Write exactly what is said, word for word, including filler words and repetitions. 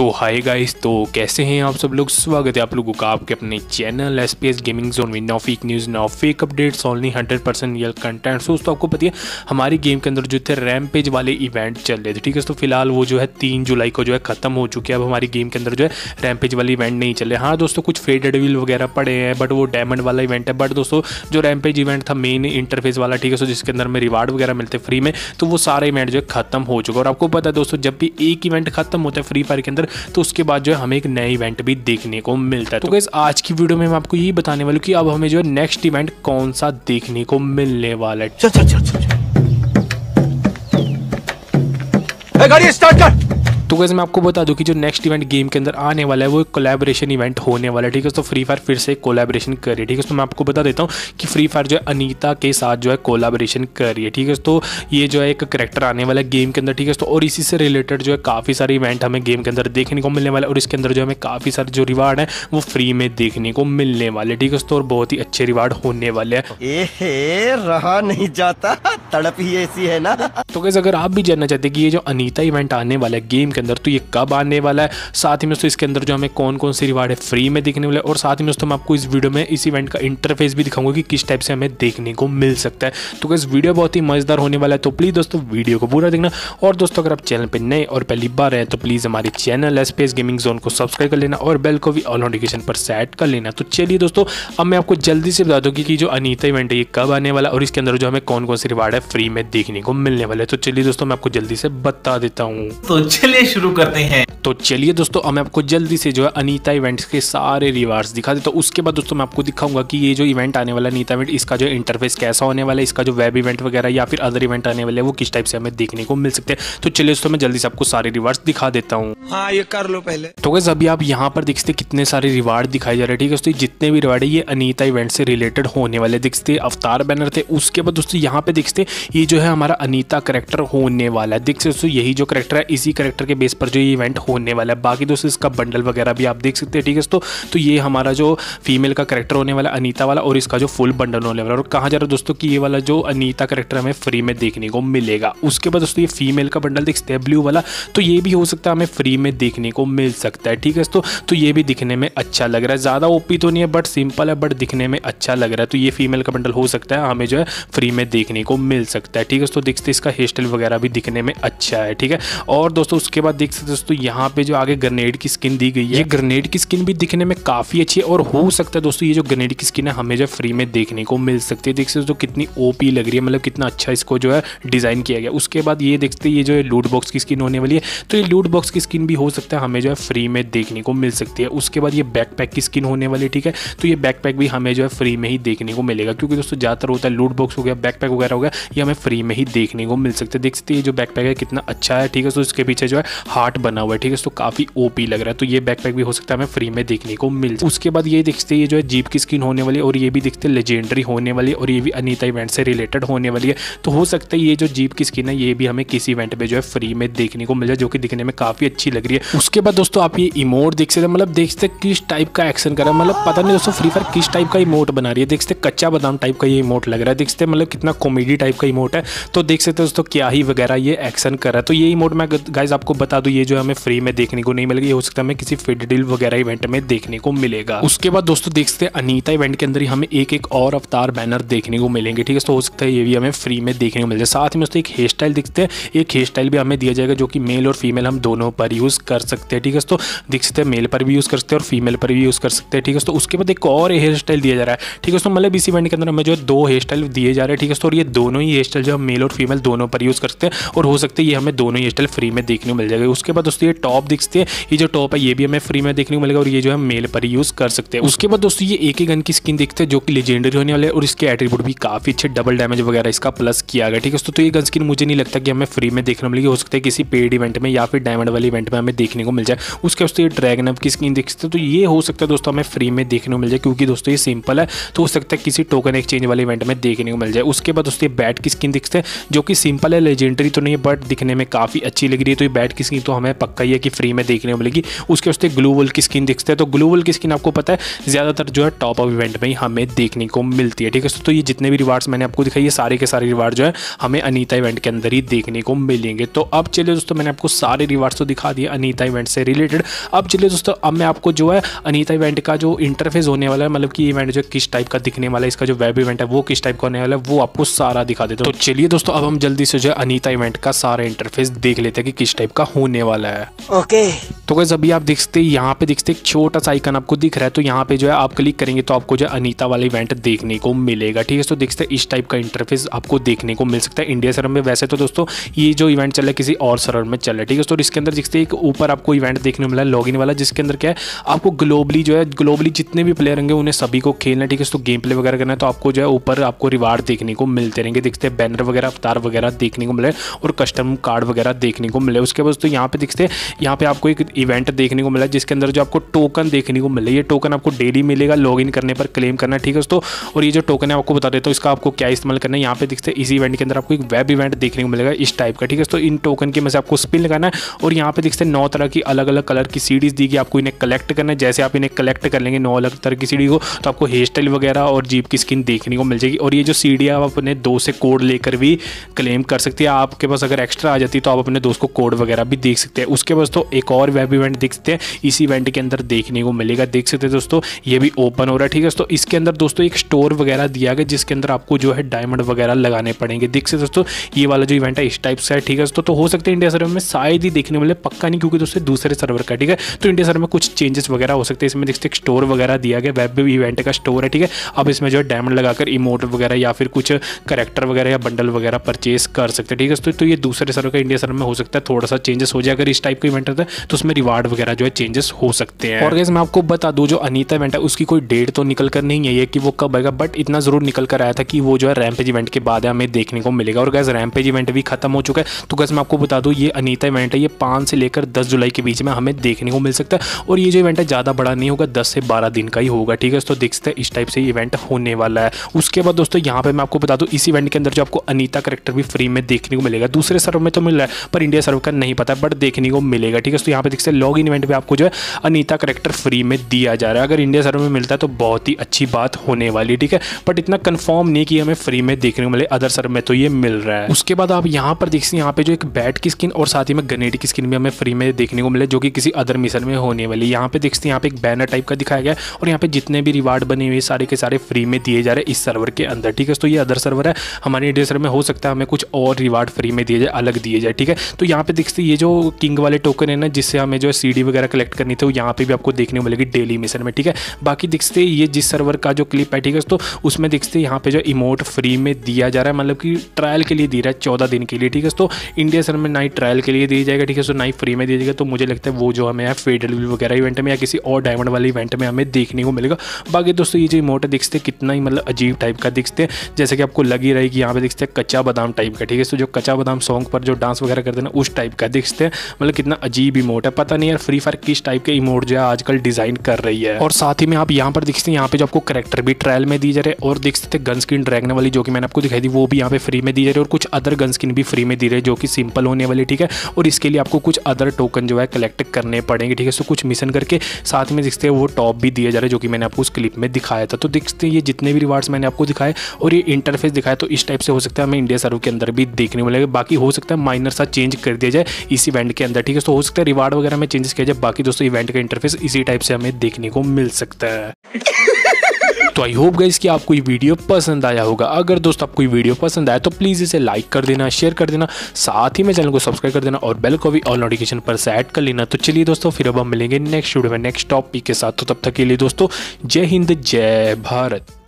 तो hi guys, तो कैसे हैं आप सब लोग। स्वागत है आप लोगों का आपके अपने चैनल एसपीएस गेमिंग जोन में। Now fake news, now fake updates, only hundred percent real content. दोस्तों आपको पता है हमारी गेम के अंदर जो थे रैमपेज वाले इवेंट चल रहे थे, ठीक है। तो फिलहाल वो जो है तीन जुलाई को जो है खत्म हो चुके हैं। अब हमारी गेम के अंदर जो है रैमपेज वाले इवेंट नहीं चल रहे। हाँ दोस्तों, कुछ फेडेड व्हील वगैरह पड़े हैं, बट वो डायमंड वाला इवेंट है। बट दोस्तों जो रैमपेज इवेंट था मेन इंटरफेस वाला, ठीक है, सो जिसके अंदर में रिवार्ड वगैरह मिलते फ्री में, तो वो सारा इवेंट जो है खत्म हो चुका है। और आपको पता है दोस्तों, जब भी एक इवेंट खत्म होता है फ्री फायर के अंदर, तो उसके बाद जो है हमें एक नया इवेंट भी देखने को मिलता है। तो गाइस आज की वीडियो में मैं आपको यही बताने वाला हूँ कि अब हमें जो है नेक्स्ट इवेंट कौन सा देखने को मिलने वाला है। चल चल चल चल गाड़ी स्टार्ट कर। तो गाइस मैं आपको बता दूं कि जो नेक्स्ट इवेंट गेम के अंदर आने वाला है वो एक कोलैबोरेशन इवेंट होने वाला है, ठीक है। तो फ्री फायर फिर से कोलैबोरेशन कर रही है, ठीक है। तो मैं आपको बता देता हूँ कि फ्री फायर जो है अनीता के साथ जो है कोलैबोरेशन कर रही है, ठीक है। तो ये जो है एक करैक्टर आने वाला है गेम के अंदर, ठीक है। तो और इसी से रिलेटेड जो है काफ़ी सारे इवेंट हमें गेम के अंदर देखने को मिलने वाले, और इसके अंदर जो हमें काफ़ी सारे जो रिवार्ड है वो फ्री में देखने को मिलने वाले, ठीक है। तो और बहुत ही अच्छे रिवार्ड होने वाले हैं। एहे, रहा नहीं जाता, तड़प ही ऐसी है ना। तो गाइस अगर आप भी जानना चाहते हैं कि ये जो अनीता इवेंट आने वाला है गेम के अंदर, तो ये कब आने वाला है, साथ ही में दोस्तों इसके अंदर जो हमें कौन कौन से रिवार्ड है फ्री में दिखने वाले, और साथ ही में दोस्तों मैं आपको इस वीडियो में इस इवेंट का इंटरफेस भी दिखाऊंगा कि किस टाइप से हमें देखने को मिल सकता है। तो गाइस वीडियो बहुत ही मजेदार होने वाला है, तो प्लीज दोस्तों वीडियो को पूरा देखना। और दोस्तों अगर आप चैनल पर नए और पहली बार हैं तो प्लीज हमारे चैनल एसपीएस गेमिंग जोन को सब्सक्राइब कर लेना और बेल को भी ऑल नोटिफिकेशन पर सेट कर लेना। तो चलिए दोस्तों अब मैं आपको जल्दी से बता दूं कि जो अनीता इवेंट है ये कब आने वाला और इसके अंदर जो हमें कौन कौन से रिवार्ड है फ्री में देखने को मिलने वाले। तो चलिए दोस्तों मैं आपको जल्दी से बता देता हूँ। तो चलिए शुरू करते हैं। तो चलिए दोस्तों अब मैं आपको जल्दी से जो है अनीता इवेंट्स के सारे रिवार्ड्स दिखा देता हूँ। उसके बाद दोस्तों मैं आपको दिखाऊंगा कि ये जो इवेंट आने वाला अनीता इवेंट, इसका जो इंटरफेस कैसा होने वाला है, इसका जो वेब इवेंट वगैरह या फिर अदर इवेंट आने वाले वो किस टाइप से हमें देखने को मिल सकते हैं। तो चलिए दोस्तों मैं जल्दी से आपको सारे रिवार्ड्स दिखा देता हूँ। हाँ ये कर लो पहले। तो गाइस अभी आप यहाँ पर देखते कितने सारे रिवार्ड दिखाए जा रहे हैं, ठीक है। दोस्तों जितने भी रिवार्ड है ये अनीता इवेंट से रिलेटेड होने वाले दिखते, अवतार बैनर थे। उसके बाद दोस्तों यहाँ पे देखते ये जो है हमारा अनीता करेक्टर होने वाला है, देख सकते दोस्तों यही जो करेक्टर है इसी करेक्टर के बेस पर जो ये इवेंट होने वाला है। बाकी दोस्तों इसका बंडल वगैरह भी आप देख सकते हैं, ठीक है। तो तो ये हमारा जो फीमेल का करेक्टर होने वाला अनीता वाला, और इसका जो फुल बंडल होने वाला। और कहा जा रहा है दोस्तों कि ये वाला जो अनीता करेक्टर हमें फ्री में देखने को मिलेगा। उसके बाद दोस्तों ये फीमेल का बंडल देखते हैं ब्लू वाला, तो ये भी हो सकता है हमें फ्री में देखने को मिल सकता है, ठीक है। तो तो ये भी दिखने में अच्छा लग रहा है, ज़्यादा ओपी तो नहीं है बट सिंपल है, बट दिखने में अच्छा लग रहा है। तो ये फीमेल का बंडल हो सकता है हमें जो है फ्री में देखने को मिल सकता है, ठीक है। तो देखते इसका हेयर स्टाइल वगैरह भी दिखने में अच्छा है, ठीक है। और दोस्तों उसके बाद देख सकते दोस्तों यहाँ पे जो आगे ग्रेनेड की स्किन दी गई है, ये ग्रेनेड की स्किन भी दिखने में काफी अच्छी है, और हो सकता है दोस्तों ये जो ग्रेनेड की स्किन है हमें जो फ्री में देखने को मिल सकती है। देख सकते दोस्तों कितनी ओपी लग रही है, मतलब कितना अच्छा इसको जो है डिजाइन किया गया। उसके बाद ये देखते ये जो है लूट बॉक्स की स्किन होने वाली है, तो ये लूट बॉक्स की स्किन भी हो सकता है हमें जो है फ्री में देखने को मिल सकती है। उसके बाद ये बैकपैक की स्किन होने वाली है, ठीक है। तो ये बैकपैक भी हमें जो है फ्री में ही देखने को मिलेगा, क्योंकि दोस्तों ज्यादातर होता है लूट बॉक्स हो गया, बैकपैक वगैरह हो गया, ये हमें फ्री में ही देखने को मिल सकते हैं। देख सकते ये जो बैकपैक है कितना अच्छा है, ठीक है। तो इसके पीछे जो है हार्ट बना हुआ है, ठीक है। तो काफी ओपी लग रहा है, तो ये बैकपैक भी हो सकता है हमें फ्री में देखने को मिल। उसके बाद ये देखते ये जो है जीप की स्किन होने वाली है, और ये भी देखते लेजेंडरी होने वाली है, और ये भी अनीता इवेंट से रिलेटेड होने वाली है। तो हो सकता है ये जो जीप की स्किन है ये भी हमें किसी इवेंट पे जो है फ्री में देखने को मिल जाए, जो कि दिखने में काफी अच्छी लग रही है। उसके बाद दोस्तों आप ये इमोट देख सकते हैं, मतलब देखते किस टाइप का एक्शन कर रहा है, मतलब पता नहीं दोस्तों फ्री फायर किस टाइप का इमोट बना रही है। देखते कच्चा बादाम टाइप का ये इमोट लग रहा है, देखते मतलब कितना कॉमेडी टाइप का इमोट है। तो देख सकते दोस्तों क्या ही वगैरह ये एक्शन कर रहा है। तो ये इमोट मैं गाइस आपको बता दूं ये जो हमें फ्री में देखने को नहीं मिलेगा, ये हो सकता है हमें किसी फिट डील वगैरह इवेंट में देखने को मिलेगा। उसके बाद दोस्तों देखते हैं अनीता इवेंट के अंदर ही हमें एक एक और अवतार बैनर देखने को मिलेंगे, ठीक है। तो हो सकता है ये भी हमें फ्री में देखने को मिल जाए। साथ में दोस्तों एक हेयर स्टाइल दिखते हैं, एक हेयर स्टाइल भी हमें दिया जाएगा जो कि मेल और फीमेल हम दोनों पर यूज कर सकते हैं, ठीक है। तो देख सकते हैं मेल पर भी यूज कर सकते हैं और फीमेल पर भी यूज कर सकते हैं, ठीक है। तो उसके बाद एक और हेयर स्टाइल दिया जा रहा है, ठीक है। तो मतलब इस इवेंट के अंदर हमें जो है दो हेयर स्टाइल दिए जा रहे हैं, ठीक है। तो ये दोनों ही हेयर स्टाइल जो हम मेल और फीमेल दोनों पर यूज कर सकते हैं, और हो सकता है ये हमें दोनों हेयर स्टाइल फ्री में देखने को मिल जाएगा। उसके बाद दोस्तों ये टॉप दिखते हैं, ये जो टॉप है ये भी हमें फ्री में देखने को मिलेगा, और ये जो है मेल पर यूज कर सकते हैं। उसके बाद दोस्तों ये एक ही गन की स्किन दिखते हैं जो कि लेजेंडरी होने वाले, और इसके एट्रीब्यूट भी काफी अच्छे, डबल डैमेज वगैरह इसका प्लस किया गया, ठीक है। तो ये गन स्किन मुझे नहीं लगता कि हमें फ्री में देखने को मिलेगी, हो सकता है किसी पेड इवेंट में या फिर डायमंड वाले इवेंट में हमें देखने को मिल जाए। उसके बाद ये ड्रैगन अप की स्किन दिखते हैं, तो ये हो सकता है दोस्तों हमें फ्री में देखने को मिल जाए, क्योंकि दोस्तों ये सिंपल है, तो हो सकता है किसी टोकन एक्सचेंज वाले इवेंट में देखने को मिल जाए। उसके बाद दोस्तों ये बैट की स्किन दिखते हैं जो कि सिंपल है, लेजेंडरी तो नहीं है बट दिखने में काफी अच्छी लग रही है। तो ये बैट की की स्किन तो हमें पक्का ही है कि फ्री में देखने को मिलेगी। उसके उससे ग्लू वॉल की स्किन दिखते हैं, तो ग्लू वॉल की स्किन आपको पता है ज़्यादातर जो है टॉप अप इवेंट में ही हमें देखने को मिलती है, ठीक है। तो ये जितने भी रिवार्ड्स मैंने आपको दिखाई, ये सारे के सारे रिवार्ड जो है हमें अनीता इवेंट के अंदर ही देखने को मिलेंगे। तो अब चलिए दोस्तों, मैंने आपको सारे रिवार्ड्स तो दिखा दिए अनीता इवेंट से रिलेटेड। अब चलिए दोस्तों, अब मैं आपको जो है अनीता इवेंट का जो इंटरफेस होने वाला है, मतलब कि इवेंट जो किस टाइप का दिखने वाला है, इसका जो वेब इवेंट है वो किस टाइप का होने वाला है, वो आपको सारा दिखा देता हूं। तो चलिए दोस्तों, अब हम जल्दी से जो है अनीता इवेंट का सारा इंटरफेस देख लेते हैं कि किस टाइप का होने वाला है। ओके तो गाइस अभी आप देखते हैं यहाँ पे देखते एक छोटा सा आइकन आपको दिख रहा है, तो यहाँ पे जो है आप क्लिक करेंगे तो आपको जो है अनीता वाला इवेंट देखने को मिलेगा, ठीक है। तो देखते हैं इस टाइप का इंटरफेस आपको देखने को मिल सकता है इंडिया सर्वर में। वैसे तो दोस्तों ये जो इवेंट चल रहा है किसी और सर्वर में चल रहा है, ठीक है। तो इसके अंदर देखते एक ऊपर आपको इवेंट देखने को मिला है लॉगिन वाला, जिसके अंदर क्या है आपको ग्लोबली जो है ग्लोबली जितने भी प्लेयर होंगे उन्हें सभी को खेलना है, ठीक है। तो गेम प्ले वगैरह करना है, तो आपको जो है ऊपर आपको रिवार्ड देखने को मिलते रहेंगे। देखते हैं बैनर वगैरह अवतार वगैरह देखने को मिले और कस्टम कार्ड वगैरह देखने को मिले। उसके बाद तो यहाँ पे देखते हैं यहाँ पे आपको एक इवेंट देखने को मिला है जिसके अंदर जो आपको टोकन देखने को मिले, ये टोकन आपको डेली मिलेगा, लॉगिन करने पर क्लेम करना है, ठीक है दोस्तों। और ये जो टोकन है आपको बता देता हूँ इसका आपको क्या इस्तेमाल करना है। यहाँ पे देखते हैं इसी इवेंट के अंदर आपको एक वेब इवेंट देखने को मिलेगा इस टाइप का, ठीक है। तो इन टोकन की में से आपको स्पिन लगाना है और यहाँ पे देखते हैं नौ तरह की अलग अलग कलर की सीडीज दी गई, आपको इन्हें कलेक्ट करना है। जैसे आप इन्हें कलेक्ट कर लेंगे नौ अलग तरह की सीडी को, तो आपको हेयर स्टाइल वगैरह और जीप की स्किन देखने को मिल जाएगी। और ये जो सीडी है आप अपने दोस्त से कोड लेकर भी क्लेम कर सकते हैं। आपके पास अगर एक्स्ट्रा आ जाती है तो आप अपने दोस्त को कोड वगैरह भी देख सकते हैं। उसके पास तो एक और वेब इवेंट देख सकते हैं इस इवेंट के अंदर देखने को मिलेगा, देख सकते हैं दोस्तों ये भी ओपन हो रहा है, ठीक है। तो इसके अंदर दोस्तों एक स्टोर वगैरह दिया गया जिसके अंदर आपको जो है डायमंड वगैरह लगाने पड़ेंगे, देख सकते दोस्तों। ये वाला जो इवेंट है इस टाइप से है, ठीक है। तो, तो हो सकता है इंडिया सर्वर में शायद ही देखने मिले, पक्का नहीं, क्योंकि दोस्तों दूसरे सर्वर का, ठीक है। तो इंडिया सर्वर में कुछ चेंजेस वगैरह हो सकते हैं। इसमें देखते स्टोर वगैरह दिया गया, वेब इवेंट का स्टोर है, ठीक है। अब इसमें जो है डायमंड लगाकर इमोट वगैरह या फिर कुछ कैरेक्टर वगैरह या बंडल वगैरह परचेस कर सकते हैं, ठीक है। तो, तो ये दूसरे सर्वर का इंडिया सर्वर में हो सकता है थोड़ा सा चेंजेस हो जाए। अगर इस टाइप का इवेंट होता है तो उसमें रिवार्ड वगैरह जो है चेंजेस हो सकते हैं। और गाइस मैं आपको बता दूं जो अनीता इवेंट है उसकी कोई डेट तो निकल कर नहीं है ये कि वो कब आएगा, बट इतना जरूर निकल कर आया था कि वो जो है रैम्पेज इवेंट के बाद हमें देखने को मिलेगा। और गाइस रैम्पेज इवेंट भी खत्म हो चुका है। तो गाइस मैं आपको बता दूं ये अनीता इवेंट है ये पाँच से लेकर दस जुलाई के बीच में हमें देखने को मिल सकता है। और ये जो इवेंट है ज़्यादा बड़ा नहीं होगा, दस से बारह दिन का ही होगा, ठीक है। तो देख सकते हैं इस टाइप से इवेंट होने वाला है। उसके बाद दोस्तों यहाँ पे मैं आपको बता दूं इस इवेंट के अंदर जो आपको अनीता कैरेक्टर भी फ्री में देखने को मिलेगा। दूसरे सर्वर में तो मिल रहा है पर इंडिया सर्वर का नहीं पता, बट देखने को मिलेगा, ठीक है। तो यहाँ पे देख सकते हैं लॉग इन इवेंट पे आपको जो है अनीता कैरेक्टर फ्री में दिया जा रहा है। अगर इंडिया सर्वर में मिलता है तो बहुत ही अच्छी बात होने वाली, ठीक है। बट इतना कंफर्म नहीं कि हमें फ्री में देखने को मिले, अदर सर्वर में तो ये मिल रहा है। उसके बाद आप यहाँ पर देख सकते हैं यहाँ पे जो एक बैट की स्किन और साथ ही में ग्रेनेड की स्किन भी हमें फ्री में देखने को मिले, जो कि किसी अदर मिशन में होने वाली। यहाँ पे देख सकते हैं यहाँ पे एक बैनर टाइप का दिखाया गया और यहाँ पे जितने भी रिवार्ड बने हुए सारे के सारे फ्री में दिए जा रहे हैं इस सर्वर के अंदर, ठीक है। तो ये अदर सर्वर है, हमारे इंडिया सर्वर में हो सकता है हमें कुछ और रिवार्ड फ्री में दिए जाए, अलग दिए जाए, ठीक है। तो यहाँ पे देखते ये जो किंग वाले टोकन है ना जिससे हमें जो है सीडी वगैरह कलेक्ट करनी थी वो यहाँ पे भी आपको देखने को मिलेगी डेली मिशन में, ठीक है। बाकी देखते ये जिस सर्वर का जो क्लिप है, ठीक है, तो उसमें देखते यहाँ पे जो इमोट फ्री में दिया जा रहा है, मतलब कि ट्रायल के लिए दिया रहा है चौदह दिन के लिए, ठीक है। तो इंडिया सर्वर में ना ही ट्रायल के लिए दिया जाएगा, ठीक है, तो ना ही फ्री में दिया जाएगा। तो मुझे लगता है वो जो हमें है फेडरल वगैरह इवेंट में या किसी और डायमंड वाले इवेंट में हमें देखने को मिलेगा। बाकी दोस्तों ये जो इमोट है दिखते कितना ही मतलब अजीब टाइप का दिखते हैं, जैसे कि आपको लगी रहेगी यहाँ पे दिखते हैं कच्चा बादाम टाइप का, ठीक है। तो जो कच्चा बादाम सॉन्ग पर जो डांस वगैरह करते हैं ना उस टाइप का दिखते हैं, मतलब कितना अजीब इमोट है। पता नहीं यार फ्री फायर किस टाइप के इमोट जो है आजकल डिजाइन कर रही है। और साथ ही में आप यहाँ पर देखते हैं यहाँ पे जो आपको कैरेक्टर भी ट्रायल में दी जा रहे हैं और देख सकते हैं गन स्किन ड्रैगन वाली जो कि मैंने आपको दिखाई दी वो भी यहाँ पे फ्री में दी जा रही है और कुछ अदर गन स्किन भी फ्री में दी रही है जो कि सिंपल होने वाली, ठीक है। और इसके लिए आपको कुछ अदर टोकन जो है कलेक्ट करने पड़ेंगे, ठीक है। तो कुछ मिशन करके साथ में देखते हैं वो टॉप भी दिए जा रहे हैं जो कि मैंने आपको उस क्लिप में दिखाया था। तो देखते हैं ये जितने भी रिवार्ड्स मैंने आपको दिखाए और ये इंटरफेस दिखाया तो इस टाइप से हो सकता है हमें इंडिया सर्वर के अंदर भी देखने मिलेगा। बाकी हो सकता है माइनर सा चेंज कर दिया जाए इस इवेंट के अंदर, ठीक है। तो हो सकता है रिवार्ड वगैरह में चेंजेस किया जाए। बाकी दोस्तों इवेंट का इंटरफेस इसी टाइप से हमें देखने को मिल सकता है। तो आई होप गाइस कि आपको ये वीडियो पसंद आया होगा। अगर दोस्त आपको ये वीडियो पसंद आया तो प्लीज़ इसे लाइक कर देना, शेयर कर देना, साथ ही में चैनल को सब्सक्राइब कर देना और बेल को भी ऑल नोटिफिकेशन पर सेट कर लेना। तो चलिए दोस्तों फिर अब हम मिलेंगे नेक्स्ट वीडियो में नेक्स्ट टॉपिक के साथ। तो तब तक के लिए दोस्तों जय हिंद जय भारत।